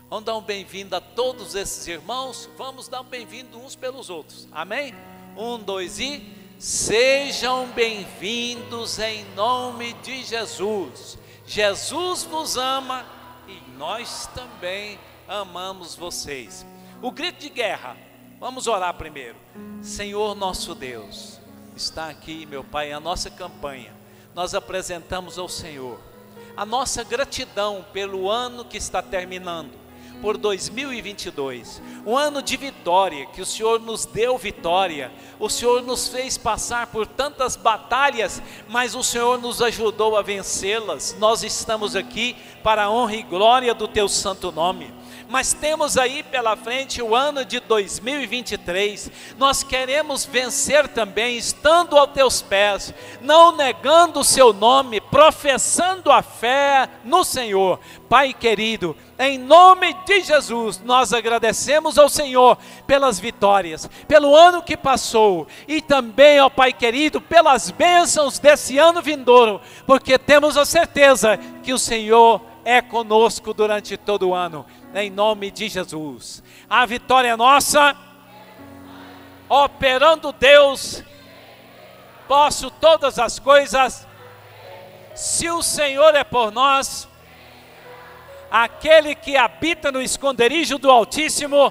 Vamos dar um bem-vindo a todos esses irmãos. Vamos dar um bem-vindo uns pelos outros. Amém? 1, 2 e... Sejam bem-vindos em nome de Jesus. Jesus vos ama e nós também amamos vocês. O grito de guerra. Vamos orar primeiro. Senhor nosso Deus, está aqui, meu Pai, a nossa campanha. Nós apresentamos ao Senhor a nossa gratidão pelo ano que está terminando, por 2022, um ano de vitória, que o Senhor nos deu vitória, o Senhor nos fez passar por tantas batalhas, mas o Senhor nos ajudou a vencê-las. Nós estamos aqui para a honra e glória do teu santo nome. Mas temos aí pela frente o ano de 2023, nós queremos vencer também, estando aos teus pés, não negando o seu nome, professando a fé no Senhor. Pai querido, em nome de Jesus, nós agradecemos ao Senhor pelas vitórias, pelo ano que passou, e também, ó Pai querido, pelas bênçãos desse ano vindouro, porque temos a certeza que o Senhor é conosco durante todo o ano, em nome de Jesus. A vitória é nossa, operando Deus, posso todas as coisas, se o Senhor é por nós, aquele que habita no esconderijo do Altíssimo.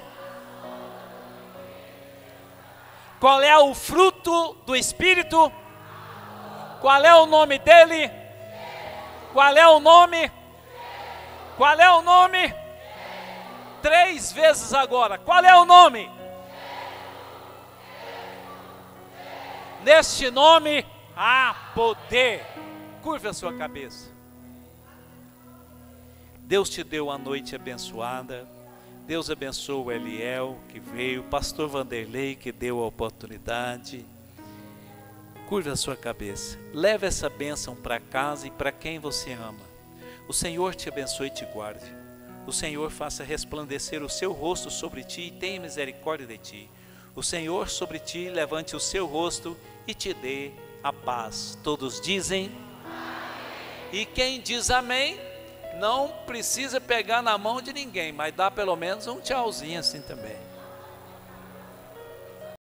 Qual é o fruto do Espírito? Qual é o nome dele? Qual é o nome? Qual é o nome? 3 vezes agora. Qual é o nome? Neste nome há poder. Curva a sua cabeça. Deus te deu a noite abençoada. Deus abençoou o Eliel que veio, o pastor Vanderlei que deu a oportunidade. Curva a sua cabeça. Leve essa bênção para casa e para quem você ama. O Senhor te abençoe e te guarde. O Senhor faça resplandecer o seu rosto sobre ti e tenha misericórdia de ti. O Senhor sobre ti levante o seu rosto e te dê a paz. Todos dizem amém. E quem diz amém, não precisa pegar na mão de ninguém, mas dá pelo menos um tchauzinho assim também.